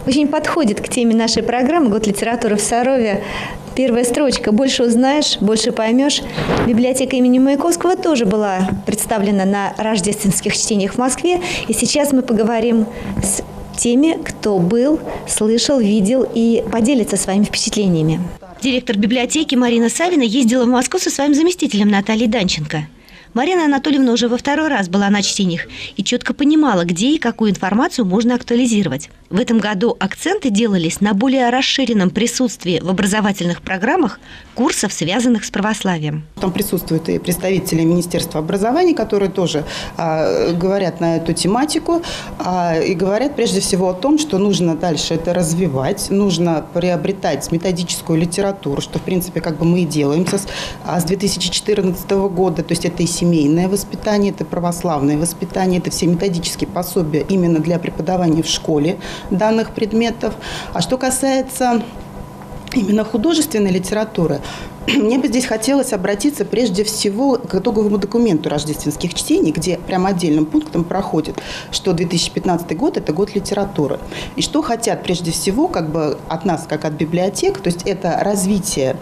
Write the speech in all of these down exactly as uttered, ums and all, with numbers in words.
Очень подходит к теме нашей программы «Год литературы в Сарове». Первая строчка «Больше узнаешь, больше поймешь». Библиотека имени Маяковского тоже была представлена на рождественских чтениях в Москве. И сейчас мы поговорим с теми, кто был, слышал, видел и поделится своими впечатлениями. Директор библиотеки Марина Савина ездила в Москву со своим заместителем Натальей Данченко. Марина Анатольевна уже во второй раз была на чтениях и четко понимала, где и какую информацию можно актуализировать. В этом году акценты делались на более расширенном присутствии в образовательных программах курсов, связанных с православием. Там присутствуют и представители Министерства образования, которые тоже а, говорят на эту тематику а, и говорят прежде всего о том, что нужно дальше это развивать, нужно приобретать методическую литературу, что в принципе как бы мы и делаем с, а с две тысячи четырнадцатого года, то есть это и семейное воспитание, это православное воспитание, это все методические пособия именно для преподавания в школе данных предметов. А что касается именно художественной литературы, мне бы здесь хотелось обратиться прежде всего к итоговому документу рождественских чтений, где прямо отдельным пунктом проходит, что две тысячи пятнадцатый год – это год литературы. И что хотят прежде всего как бы от нас, как от библиотек, то есть это развитие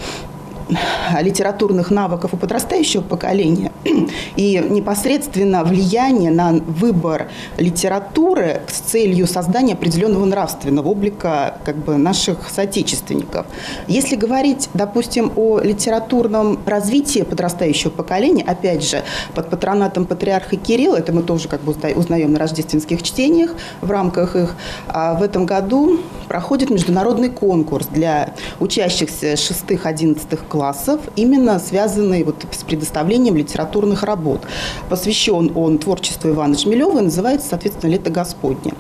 литературных навыков у подрастающего поколения и непосредственно влияние на выбор литературы с целью создания определенного нравственного облика как бы наших соотечественников. Если говорить, допустим, о литературном развитии подрастающего поколения, опять же, под патронатом патриарха Кирилла, это мы тоже как бы узнаем на рождественских чтениях в рамках их, а в этом году проходит международный конкурс для учащихся шестых-одиннадцатых классов, классов, именно связанные вот с предоставлением литературных работ. Посвящен он творчеству Ивана Шмелева и называется, соответственно, «Лето Господне».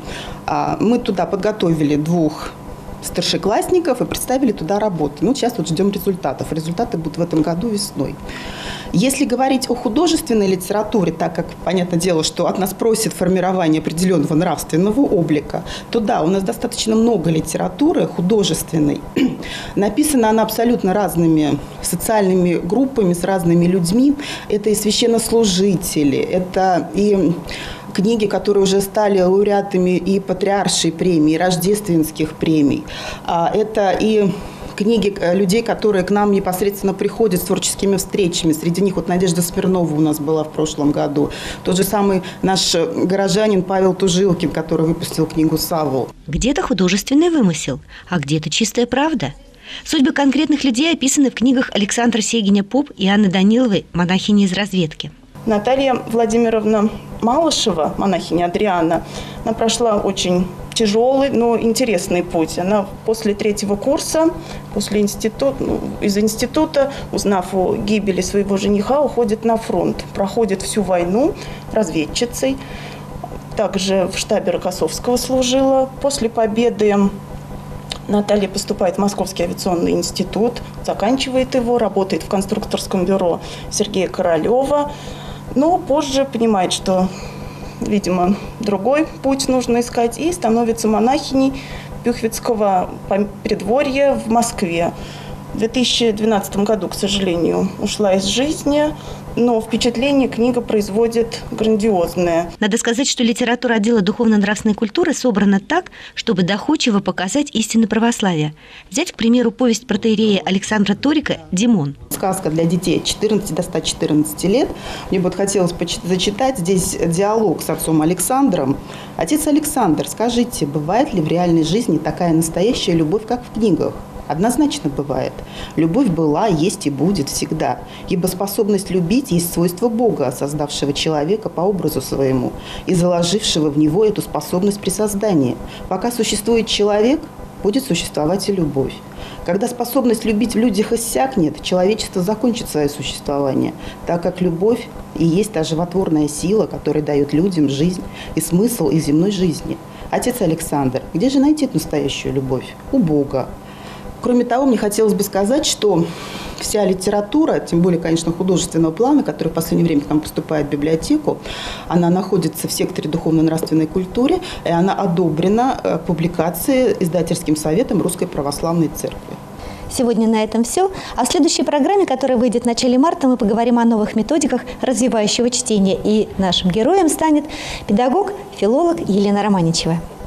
Мы туда подготовили двух старшеклассников и представили туда работы. Ну, сейчас вот ждем результатов. Результаты будут в этом году весной. Если говорить о художественной литературе, так как, понятное дело, что от нас просит формирование определенного нравственного облика, то да, у нас достаточно много литературы художественной. Написана она абсолютно разными социальными группами, с разными людьми. Это и священнослужители, это и книги, которые уже стали лауреатами и патриаршей премии, и рождественских премий. Это и книги людей, которые к нам непосредственно приходят с творческими встречами. Среди них вот Надежда Смирнова у нас была в прошлом году. Тот же самый наш горожанин Павел Тужилкин, который выпустил книгу «Савол». Где-то художественный вымысел, а где-то чистая правда. Судьбы конкретных людей описаны в книгах Александра Сегиня-Поп и Анны Даниловой «Монахини из разведки». Наталья Владимировна Малышева, монахиня Адриана, она прошла очень тяжелый, но интересный путь. Она после третьего курса, после института, ну, из института, узнав о гибели своего жениха, уходит на фронт, проходит всю войну разведчицей. Также в штабе Рокоссовского служила. После победы Наталья поступает в Московский авиационный институт, заканчивает его, работает в конструкторском бюро Сергея Королева, но позже понимает, что, видимо, другой путь нужно искать, и становится монахиней Пюхвицкого предворья в Москве. В две тысячи двенадцатом году, к сожалению, ушла из жизни, но впечатление книга производит грандиозное. Надо сказать, что литература отдела духовно-нравственной культуры собрана так, чтобы доходчиво показать истины православия. Взять, к примеру, повесть протоиерея Александра Торика «Димон». Сказка для детей от четырнадцати до ста четырнадцати лет. Мне бы хотелось зачитать здесь диалог с отцом Александром. Отец Александр, скажите, бывает ли в реальной жизни такая настоящая любовь, как в книгах? Однозначно бывает. Любовь была, есть и будет всегда. Ибо способность любить есть свойство Бога, создавшего человека по образу своему и заложившего в него эту способность при создании. Пока существует человек, будет существовать и любовь. Когда способность любить в людях иссякнет, человечество закончит свое существование, так как любовь и есть та животворная сила, которая дает людям жизнь и смысл их земной жизни. Отец Александр, где же найти эту настоящую любовь? У Бога. Кроме того, мне хотелось бы сказать, что вся литература, тем более, конечно, художественного плана, которая в последнее время к нам поступает в библиотеку, она находится в секторе духовно-нравственной культуры, и она одобрена к публикации издательским советом Русской Православной Церкви. Сегодня на этом все. А в следующей программе, которая выйдет в начале марта, мы поговорим о новых методиках развивающего чтения. И нашим героем станет педагог, филолог Елена Романичева.